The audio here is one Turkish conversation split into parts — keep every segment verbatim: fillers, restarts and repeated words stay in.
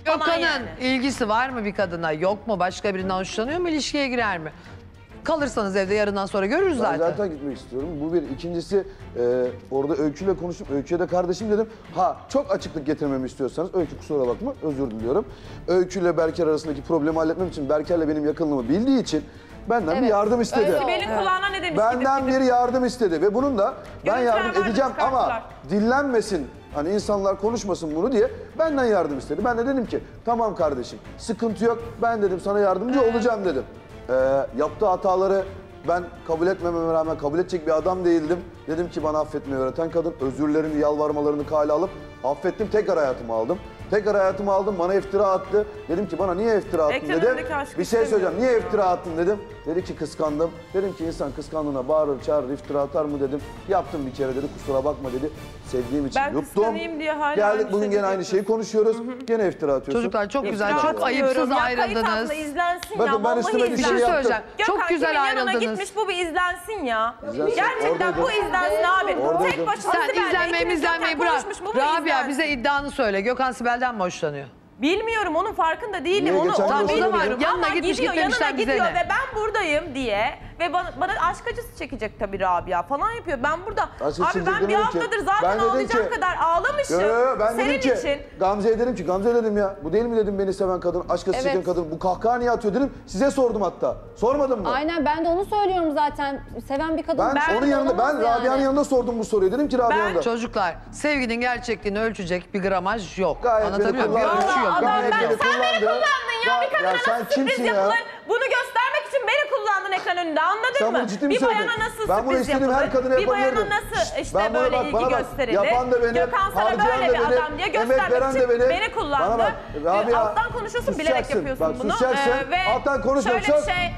Gökhan'ın yani. ilgisi var mı bir kadına? Yok mu? Başka birinden hoşlanıyor mu? İlişkiye girer mi? Kalırsanız evde yarından sonra görürüz zaten. Ben zaten gitmek istiyorum. Bu bir. İkincisi e, orada Öykü'yle konuştum. Öykü'ye de kardeşim dedim. Ha çok açıklık getirmemi istiyorsanız Öykü kusura bakma özür diliyorum. Öykü'yle Berker arasındaki problemi halletmem için Berker'le benim yakınlığımı bildiği için benden evet. bir yardım istedi. Öykü benim evet. kulağına ne demiş? Benden gidip, gidip. bir yardım istedi ve bunun da ben Görüntüler yardım edeceğim ama dinlenmesin. Hani insanlar konuşmasın bunu diye benden yardım istedi. Ben de dedim ki tamam kardeşim sıkıntı yok. Ben dedim sana yardımcı ee. olacağım dedim. Ee, yaptığı hataları ben kabul etmememe rağmen kabul edecek bir adam değildim. Dedim ki bana affetmeyi öğreten kadın özürlerini, yalvarmalarını kale alıp affettim. Tekrar hayatımı aldım. Tekrar hayatımı aldım. Bana iftira attı. Dedim ki bana niye iftira attın Ekran dedim. Bir şey söyleyeceğim. Niye iftira attın dedim. Dedi ki kıskandım. Dedim ki insan kıskandığına bağırır, çağırır, iftira atar mı dedim. Yaptım bir kere dedi. Kusura bakma dedi. Sevdiğim için ben yuttum. Diye hala geldik bugün gene aynı şeyi konuşuyoruz. Hı hı. Gene iftira atıyorsun. Çocuklar çok güzel, İftira çok ayıpsız ya, ayrıldınız. izlensin bakın ya, ben üstüme bir bir şey söyleyeceğim. Çok Gökhan, güzel ayrıldınız. gitmiş bu bir izlensin ya. İzlensin. Gerçekten Oradaydım. bu izlensin abi. Oradaydım. Tek başına Sen Sibel'le izlenmeyi ikimiz izlenmeyi yokken bırak. konuşmuş, bu mu Rabia izlensin? bize iddianı söyle. Gökhan Sibel'den mi hoşlanıyor? Bilmiyorum, onun farkında değilim. Niye? Onu, Geçen onu gün o zaman bilmiyorum. yanına Ama gitmiş, gidiyor, gitmemişler, yanına bize gidiyor ne? ve ben buradayım diye ve bana, bana aşk acısı çekecek tabii Rabia falan yapıyor. Ben burada, Aşk abi acısı ben bir demedim haftadır ki. zaten Ben dedim ağlayacak ki- kadar ağlamışım. Yo, yo, yo, ben senin dedim ki, için. Gamze'ye dedim ki, Gamze dedim ya, bu değil mi dedim beni seven kadın, aşk acısı Evet. çeken kadın, bu kahkaha niye atıyor dedim, size sordum hatta. Sormadım mı? Aynen ben de onu söylüyorum zaten. Seven bir kadın. Ben, Ben onun de yanında, ben olamaz yani. Rabia'nın yanında sordum bu soruyu, dedim ki Rabia'nın yanında. Çocuklar, sevginin gerçekliğini ölçecek bir gramaj yok. Gayet Anlatabiliyor beni muyum? kullandı. Ölçü yok. Adam Gayet ben, beni sen beni kullandı. kullandın ya, Ya- bir kadına ya sen nasıl sürpriz kimsin ya? yapılır? Bunu göstermek için beni kullandın ekran önünde, anladın Sen mı? bunu ciddi mi Bir söyledin? bayana nasıl Ben bunu sürpriz istediğim her yapılır? kadına Bir bayana yapabilirdim. nasıl işte Ben buna böyle bak, ilgi bana bak, gösterilir? yapan da benim, Gökhan sana harcayan böyle da bir benim, adam diye emek göstermek veren de için benim. beni kullandı. Bana bak, Rabia, Alttan konuşuyorsun, bilerek susacaksın. yapıyorsun Bak, bunu. susacaksın. Ee, ve Alttan konuşma, şöyle sus. bir şey...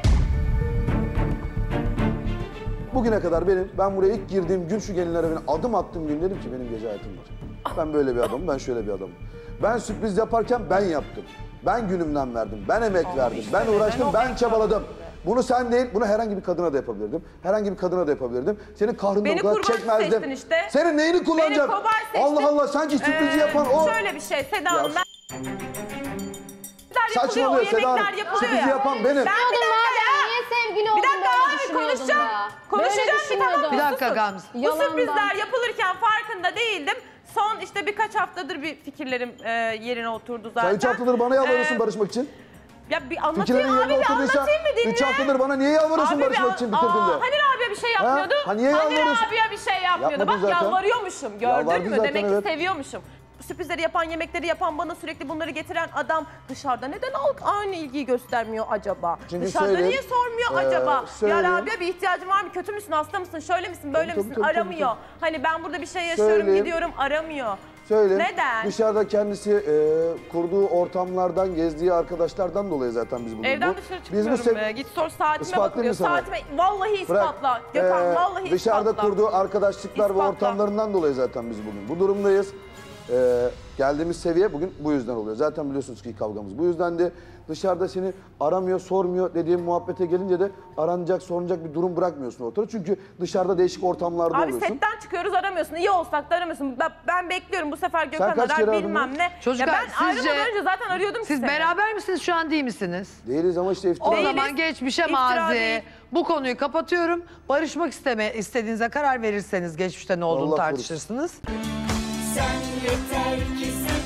Bugüne kadar benim, ben buraya ilk girdiğim gün şu gelinlere evine adım attığım gün dedim ki benim gece hayatım var. Ben böyle bir adamım, ben şöyle bir adamım. Ben sürpriz yaparken ben yaptım. Ben günümden verdim, ben emek Ama verdim, işte ben uğraştım, neden o ben bekar çabaladım. Bunu sen değil, bunu herhangi bir kadına da yapabilirdim. Herhangi bir kadına da yapabilirdim. Senin kahrını Beni o kadar kurban çekmezdim. seçtin işte. Senin neyini kullanacağım? Beni kovar seçtin. Allah Allah, sanki sürprizi Ee, yapan o. Şöyle bir şey Seda Hanım, ben... Saçmalıyor Seda Hanım. Sürprizi yapan benim. Ben bir dakika ya. Niye sevgili Bir oldun dakika böyle abi, düşünüyordun konuşacağım. da? Konuşacağım Böyle bir tamam. düşünüyordum. Bir dakika Susun. Gamze. Bu Yalandan. sürprizler yapılırken farkında değildim. Son işte birkaç haftadır bir fikirlerim e, yerine oturdu zaten. Sen üç haftadır bana yalvarıyorsun Ee, barışmak için. Ya bir anlatayım Fikirlerin abi, yerine bir oturduysa anlatayım mı dinle. üç haftadır bana niye yalvarıyorsun Abi bir barışmak an- için Aa, bitirdiğinde? Hani Rabia bir şey yapmıyordu? Ha? Hani niye yalvarıyorsun? Rabia bir şey yapmıyordu. Yapmadın Bak zaten. yalvarıyormuşum, gördün Yalvardın mü? zaten, Demek evet. ki seviyormuşum. Sürprizleri yapan, yemekleri yapan, bana sürekli bunları getiren adam dışarıda neden aynı ilgiyi göstermiyor acaba? Çünkü Dışarıda söyleyeyim, niye sormuyor ee, acaba? Ya söyleyeyim. Rabia bir ihtiyacın var mı? Kötü müsün? Hasta mısın? Şöyle misin? Böyle Tabii, misin? tabii, tabii, aramıyor. tabii. Hani ben burada bir şey yaşıyorum, Söyleyeyim. gidiyorum, aramıyor. Söyleyeyim. Neden? Dışarıda kendisi e, kurduğu ortamlardan, gezdiği arkadaşlardan dolayı zaten biz bugün Evden bu. dışarı Biz bu çıkmıyorum sev- be. Git sor, saatime İspatlayayım bakıyor. mı sana? Saatime vallahi ispatla. Gökhan e, vallahi dışarıda ispatla. kurduğu arkadaşlıklar İspatla. ve ortamlarından dolayı zaten biz bugün bu durumdayız. E, geldiğimiz seviye bugün bu yüzden oluyor. Zaten biliyorsunuz ki kavgamız bu yüzden de dışarıda seni aramıyor, sormuyor dediğim muhabbete gelince de aranacak, sorunacak bir durum bırakmıyorsun ortada. Çünkü dışarıda değişik ortamlarda Abi oluyorsun. setten çıkıyoruz, aramıyorsun. İyi olsak da aramıyorsun. Ben, ben bekliyorum bu sefer Gökhan kaç kere arar aradın bilmem bunu? ne. Çocuklar, ya ben sizce- ayrılmadan önce zaten arıyordum Siz seni. beraber misiniz şu an değil misiniz? Değiliz ama işte iftira. O Değiliz. zaman geçmişe İftira mazi. değil. Bu konuyu kapatıyorum. Barışmak isteme, istediğinize karar verirseniz geçmişte ne olduğunu Allah korusun. tartışırsınız. Sen yeter ki sen